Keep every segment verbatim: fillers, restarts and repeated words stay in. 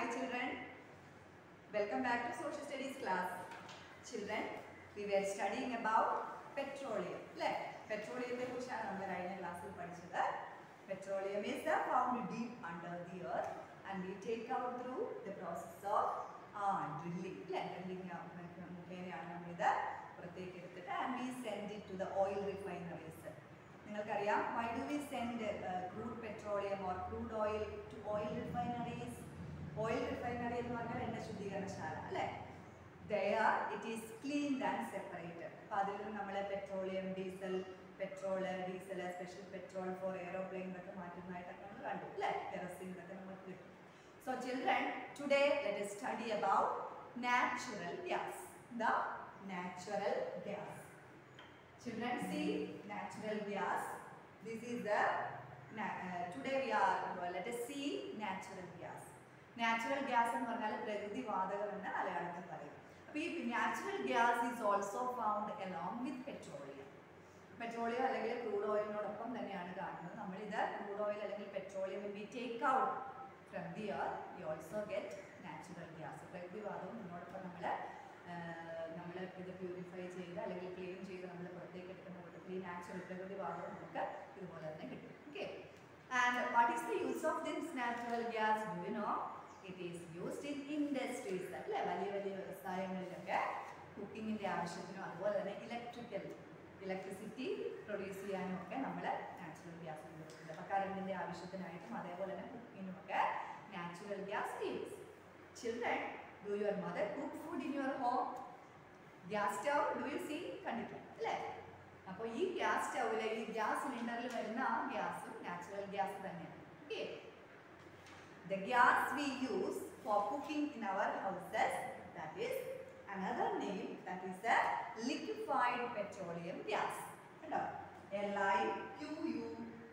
Hi children, welcome back to social studies class. Children, we were studying about petroleum. Petroleum is the petroleum is found deep under the earth and we take out through the process of uh, drilling. Drilling and we send it to the oil refineries. Why do we send uh, crude petroleum or crude oil to oil refineries? Oil refinery is there it is cleaned and separated. Petroleum, diesel, petrol, diesel, special petrol for aeroplane. So children, today let us study about natural gas. The natural gas. Children, see natural gas. This is the uh, today we are uh, let us see natural gas. Natural gas and prakriti vaadakam enna malayalathil parayum. Natural gas is also found along with petroleum. Petroleum അല്ലെങ്കിൽ crude oil നോടൊപ്പം തന്നെയാണ് കാണുന്നത്. നമ്മൾ ഇത് crude oil അല്ലെങ്കിൽ petroleum when we take out from the earth we also get natural gas. prakriti vaadakam ഇതിനോടൊപ്പം നമ്മൾ നമ്മൾ ഇത് പ്യൂരിഫൈ ചെയ്ത് അല്ലെങ്കിൽ ക്ലീൻ ചെയ്ത് നമ്മൾ പുറത്തേക്ക് എടുക്കുന്ന കൂട്ടത്തിൽ നാച്ചുറൽ പ്രകൃതി വാതകം നമുക്ക് ഇതുപോലെ തന്നെ കിട്ടും. Okay. And what is the use of this natural gas? Do you know? It is used in industries. അല്ലേ വലിയ വലിയ വ്യവസായങ്ങളിലൊക്കെ കുക്കിങ്ങിൻ്റെ ആവശ്യത്തിനും അതുപോലെ തന്നെ ഇലക്ട്രിക്കൽ ഇലക്ട്രിസിറ്റി പ്രൊഡ്യൂസ് ചെയ്യാനും ഒക്കെ നമ്മൾ നാച്ചുറൽ ഗ്യാസ് ഉപയോഗിക്കുന്നത്. അപ്പോൾ കറണ്ടിൻ്റെ ആവശ്യത്തിനായിട്ടും അതേപോലെ തന്നെ കുക്കിങ്ങിനുമൊക്കെ natural gas use. Children, do your mother cook food in your home? Gas stove, do you see? Kandittu. അപ്പോൾ ഈ ഗ്യാസ് സ്റ്റൗവിൽ ഈ ഗ്യാസ് സിലിണ്ടറിൽ വരുന്ന ആ ഗ്യാസും നാച്ചുറൽ ഗ്യാസ് തന്നെയാണ്. Okay. The gas we use for cooking in our houses, that is another name, that is a liquefied petroleum gas. കണ്ടോ? L I Q U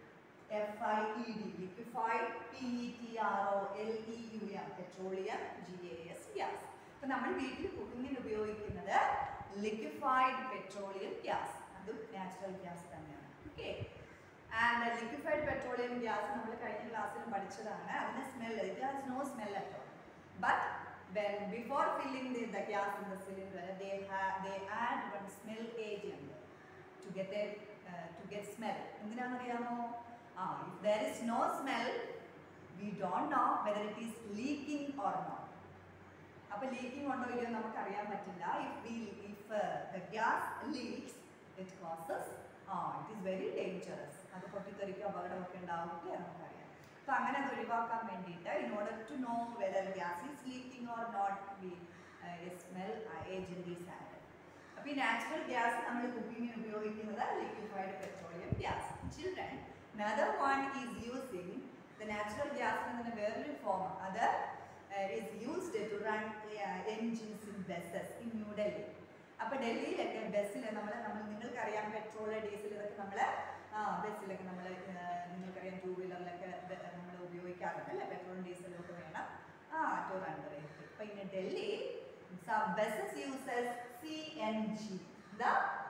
F I E D, liquefied, P E T R O L E U M, petroleum, G A S, gas. അപ്പോൾ നമ്മൾ വീട്ടിൽ കുക്കിങ്ങിന് ഉപയോഗിക്കുന്നത് liquefied petroleum gas. അതും natural gas തന്നെയാണ്. Okay. And liquefied petroleum gas നമ്മൾ കഴിഞ്ഞ ക്ലാസ്സിലും പഠിച്ചതാണ്. അതിന് smell, it has no smell at all. But when before filling the, the gas in the cylinder, they have they add one smell agent to get a uh, to get smell. എന്തിനാണെന്ന് അറിയാമോ? Ah, if there is no smell, we don't know whether it is leaking or not. അപ്പോൾ leaking ഉണ്ടോ ഇല്ലയോ നമുക്ക് അറിയാൻ പറ്റില്ല. If we if uh, the gas leaks, it causes ah it is very dangerous. അത് പൊട്ടിത്തെറിക്കുക അപകടമൊക്കെ ഉണ്ടാവില്ലേ നമുക്കറിയാം. അപ്പോൾ അങ്ങനെ അത് ഒഴിവാക്കാൻ വേണ്ടിയിട്ട് in order to know whether gas is leaking or not, we uh, a smell agent is added. അപ്പോൾ ഈ നാച്ചുറൽ ഗ്യാസ് നമ്മൾ കുക്കിങ്ങിന് ഉപയോഗിക്കുന്നത് liquefied petroleum gas. Children, another one is using the natural gas in a very form. Other uh, is used to run uh, engines in buses in New Delhi. അപ്പോൾ ഡൽഹിയിലൊക്കെ ബസ്സിൽ നമ്മൾ നമ്മൾ നിങ്ങൾക്കറിയാം petrol diesel ഇതൊക്കെ നമ്മൾ ആ ബസ്സിലൊക്കെ നമ്മൾ നിങ്ങൾക്കറിയാം ടൂ വീലറിലൊക്കെ നമ്മൾ ഉപയോഗിക്കാറുണ്ട് അല്ലേ. പെട്രോളും ഡീസലും ഒക്കെ വേണം ആ ടു റൺ ദ വെഹിക്കിൾ. അപ്പോൾ in Delhi some buses uses C N G, the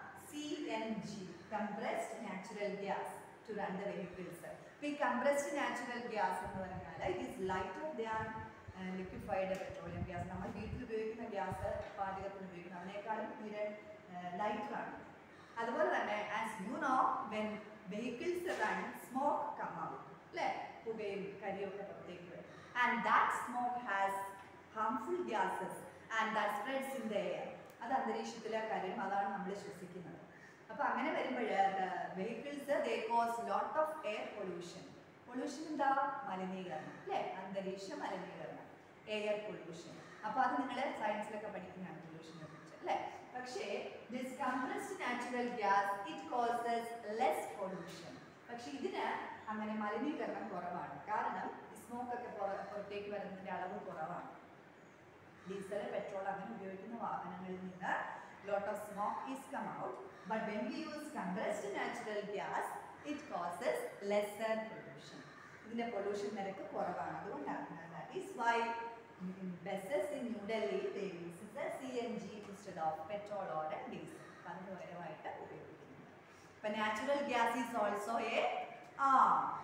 C N G, compressed natural gas, to run the vehicles. So, compressed natural gas it is lighter than uh, liquefied petroleum gas. നമ്മൾ വീട്ടിൽ ഉപയോഗിക്കുന്ന gas പാചകത്തിന് ഉപയോഗിക്കുന്ന അതിനേക്കാളും തീരെ lighter ആണ്. അതുപോലെ തന്നെ as you know, when vehicles run, smoke come out, അല്ലേ, പുകയും കരിയൊക്കെ പുറത്തേക്ക് വരും. And that smoke has harmful gases and that spreads in the air. അത് അന്തരീക്ഷത്തിലെ കാര്യം അതാണ് നമ്മൾ ശ്വസിക്കുന്നത്. അപ്പോൾ അങ്ങനെ വരുമ്പോൾ vehicles they cause lot of air pollution. Pollution എന്താ? മലിനീകരണം അല്ലേ, അന്തരീക്ഷ മലിനീകരണം, എയർ പൊല്യൂഷൻ. അപ്പോൾ അത് നിങ്ങൾ സയൻസിലൊക്കെ പഠിക്കുന്നതാണ് പൊല്യൂഷനെ കുറിച്ച് അല്ലേ. പക്ഷേ this compressed natural gas it causes less pollution. പക്ഷെ ഇതിന് അങ്ങനെ മലിനീകരണം കുറവാണ്. കാരണം സ്മോക്കൊക്കെ പുറത്തേക്ക് വരുന്നതിൻ്റെ അളവ് കുറവാണ്. ഡീസൽ പെട്രോൾ അങ്ങനെ ഉപയോഗിക്കുന്ന വാഹനങ്ങളിൽ നിന്ന് lot of smoke is come out, but when we use compressed natural gas, it causes lesser pollution. ഇതിന്റെ പൊല്യൂഷൻ നിരക്ക് കുറവാണ്. അതുകൊണ്ടാണ് that is why in buses in New Delhi they use the C N G instead of petrol or diesel. അതിന് പകരമായിട്ട് ഉപയോഗിക്കുന്നത്. But natural gas is also a ah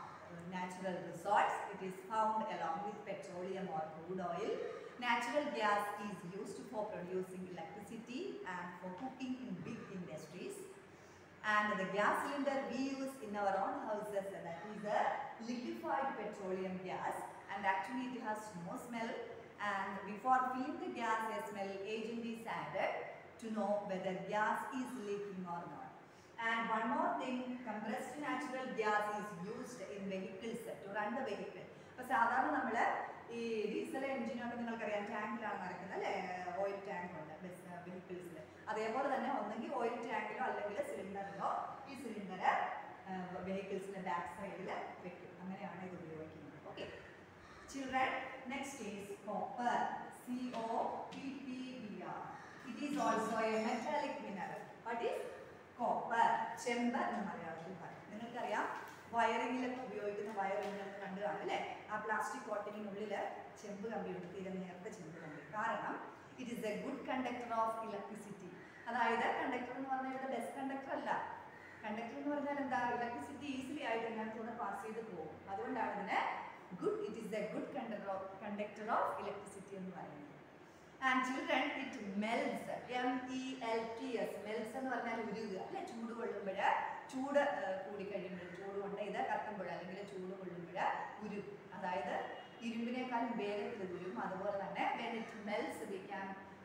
natural resource. It is found along with petroleum or crude oil. Natural gas is used for producing electricity and for cooking in big industries. And the gas cylinder we use in our own houses, that is a liquefied petroleum gas, and actually it has no smell, and before filling the gas a smell agent is added to know whether gas is leaking or not. And one more thing, compressed natural gas is used in vehicles to run the vehicle. So, സാധാരണ നമ്മൾ ഈ diesel എഞ്ചിനൊക്കെ നിങ്ങൾക്കറിയാം ടാങ്കിലാണ് നടക്കുന്നത് അല്ലേ, oil tank ഉണ്ട് bus വെഹിക്കിൾസിൽ. അതേപോലെ തന്നെ ഒന്നെങ്കിൽ ഓയിൽ ടാങ്കിലോ അല്ലെങ്കിൽ സിലിണ്ടറിലോ ഈ സിലിണ്ടർ വെഹിക്കിൾസിന്റെ ബാക്ക് സൈഡിൽ വെക്കും. അങ്ങനെയാണ് ഇത് ഉപയോഗിക്കുന്നത്. Okay children, next is copper. C O P P B R. It is also a metallic mineral. What is copper? ചെമ്പ് എന്ന് മലയാളത്തിൽ പറയും. നിങ്ങൾക്കറിയാം വയറിങ്ങിലൊക്കെ ഉപയോഗിക്കുന്ന വയർ നിങ്ങൾ കണ്ടു കാണും അല്ലേ, ആ പ്ലാസ്റ്റിക് കോട്ടിങ്ങിനുള്ളിൽ ചെമ്പ് കമ്പിയുണ്ട്, തീരെ നേർത്ത ചെമ്പ് കമ്പി. കാരണം it is a good conductor of electricity. അതായത് കണ്ടക്ടർ എന്ന് പറഞ്ഞാൽ ഇവിടെ ബെസ്റ്റ് കണ്ടക്ടർ അല്ല. കണ്ടക്ടർ എന്ന് പറഞ്ഞാൽ എന്താ, ഇലക്ട്രിസിറ്റി ഈസിലി ആയിട്ട് ഇതിനകത്തൂടെ പാസ് ചെയ്ത് പോകും. അതുകൊണ്ടാണ് ഇതിനെ good it is a good conductor of conductor of electricity എന്ന് പറയുന്നത്. And children it melts, M E L T S. Melts എന്ന് പറഞ്ഞാൽ ഉരുകുക അല്ലെ, ചൂട് കൊള്ളുമ്പോൾ ചൂട് കൂടി കഴിയുമ്പോൾ ചൂട് കൊണ്ട് ഇത് കത്തുമ്പോൾ അല്ലെങ്കിൽ ചൂട് കൊള്ളുമ്പോൾ ഉരുകും. അതായത് ഇരുമ്പിനേക്കാളും വേഗത്തിൽ ഉരുകും. അതുപോലെ തന്നെ when it melts we can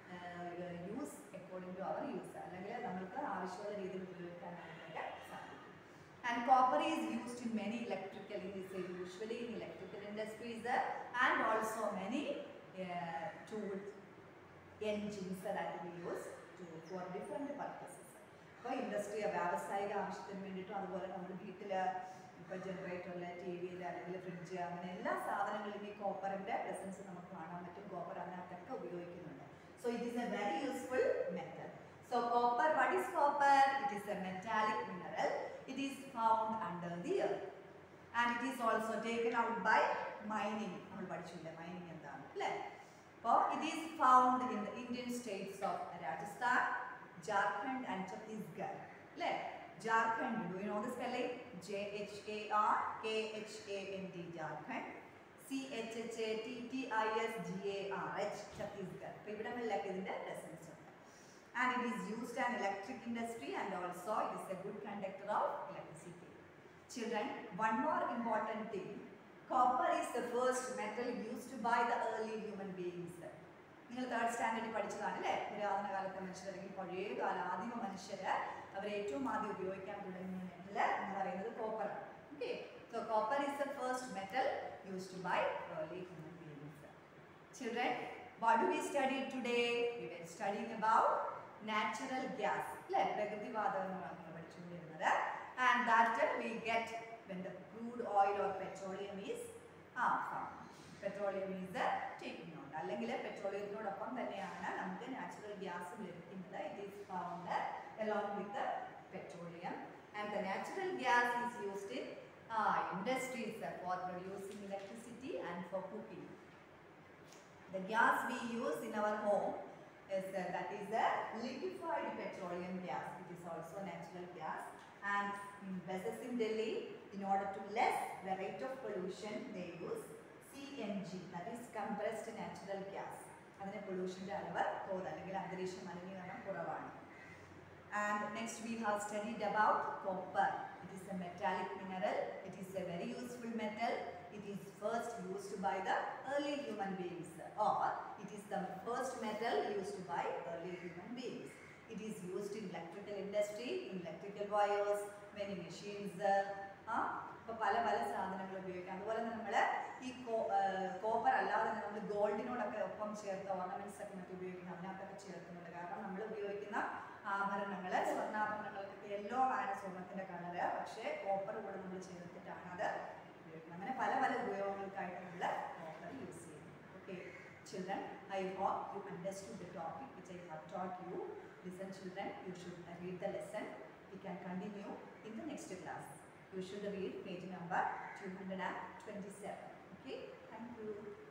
uh, use according to our use, അല്ലെങ്കിൽ നമുക്ക് ആവശ്യമുള്ള രീതിയിൽ ഉപയോഗിക്കാനായിട്ട് സാധിക്കും. And copper is used in many electrical industries, usually in electrical industries and also many uh, tools, engines that we use to for different purposes. അപ്പോൾ industry വ്യാവസായിക ആവശ്യത്തിന് വേണ്ടിയിട്ടും അതുപോലെ നമ്മുടെ വീട്ടിൽ ഇപ്പോൾ ജനറേറ്ററിൽ ടി വിയിൽ അല്ലെങ്കിൽ ഫ്രിഡ്ജ് അങ്ങനെ എല്ലാ സാധനങ്ങളിലും ഈ കോപ്പറിൻ്റെ പ്രസൻസ് നമുക്ക് കാണാൻ പറ്റും. കോപ്പർ അതിനകത്തൊക്കെ ഉപയോഗിക്കുന്നുണ്ട്. So it is a very useful metal. So copper, what is copper? It is a metallic mineral. It is found under the earth and it is also taken out by mining. നമ്മൾ പഠിച്ചില്ല mining എന്താണ് അല്ലേ. അപ്പോൾ it is found in the Indian states of Rajasthan, Jharkhand and Chhattisgarh. Let Jharkhand, do you know the spelling? J H A R K H A N D, Jharkhand. C H H A T T I S G A R H, Chhattisgarh. So, ഇവിടങ്ങളിലൊക്കെ ഇതിന്റെ presence ഉണ്ട്. And it is used in electric industry and also it is a good conductor of electricity. Children, one more important thing. Copper is the first metal used by the early human beings. നിങ്ങൾ third സ്റ്റാൻഡേർഡിൽ പഠിച്ചതാണ് അല്ലേ, പുരാതന കാലത്തെ മനുഷ്യർ അല്ലെങ്കിൽ പഴയ കാല ആദിമ മനുഷ്യര് അവർ ഏറ്റവും ആദ്യം ഉപയോഗിക്കാൻ തുടങ്ങിയ മെറ്റൽ എന്ന് പറയുന്നത് കോപ്പറാണ്. Okay, so copper is the first metal used by early human beings. Children, what do we study today? We were studying about natural gas അല്ലേ, പ്രകൃതിവാതകങ്ങളാണ് നമ്മൾ പഠിച്ചുകൊണ്ടിരുന്നത്. And that we get when the crude oil or petroleum is uh found. Petroleum is taking out, അല്ലെങ്കിൽ പെട്രോളിയത്തിനോടൊപ്പം തന്നെയാണ് നമുക്ക് natural ഗ്യാസും ലഭിക്കുന്നത്. It is found along with the petroleum, and the natural gas is used in uh, industries for producing electricity and for cooking. The gas we use in our home is uh, that is a liquefied petroleum gas. It is also natural gas, and in buses in Delhi, in order to less the rate of pollution, they use C N G, that is compressed natural gas. അതിന് പൊല്യൂഷൻ്റെ അളവ് കുറവ് അല്ലെങ്കിൽ അന്തരീക്ഷ മലിനീകരണം കുറവാണ്. And next we have studied about copper. It is a metallic mineral. It is a very useful metal. It is first used by the early human beings, or it is the first metal used by early human beings. It is used in electrical industry, in electrical wires, many machines. Ah, ഇപ്പോൾ പല പല സാധനങ്ങൾ ഉപയോഗിക്കാം. അതുപോലെ തന്നെ നമ്മൾ ഈ copper അല്ലാതെ തന്നെ നമ്മൾ ഗോൾഡിനോടൊക്കെ ഒപ്പം ചേർത്ത് ഓർണമെന്റ്സ് ഒക്കെ മറ്റും ഉപയോഗിക്കുന്ന അതിനകത്തൊക്കെ ചേർക്കുന്നുണ്ട്. കാരണം നമ്മൾ ഉപയോഗിക്കുന്ന ആഭരണങ്ങൾ, സ്വർണ്ണാഭരണങ്ങൾക്കൊക്കെ യെല്ലോ ആണ് സ്വർണ്ണത്തിൻ്റെ കളറ്, പക്ഷേ കോപ്പർ കൂടെ നമ്മൾ ചേർത്തിട്ടാണ് അത് ഉപയോഗിക്കുന്നത്. അങ്ങനെ പല പല ഉപയോഗങ്ങൾക്കായിട്ട് നമ്മൾ കോപ്പർ യൂസ് ചെയ്യുന്നു. Okay children, I hope you understood the topic which I have taught you. Listen children, you should read the lesson. We can continue in the next class. You should read page number two hundred twenty-seven. Okay, thank you.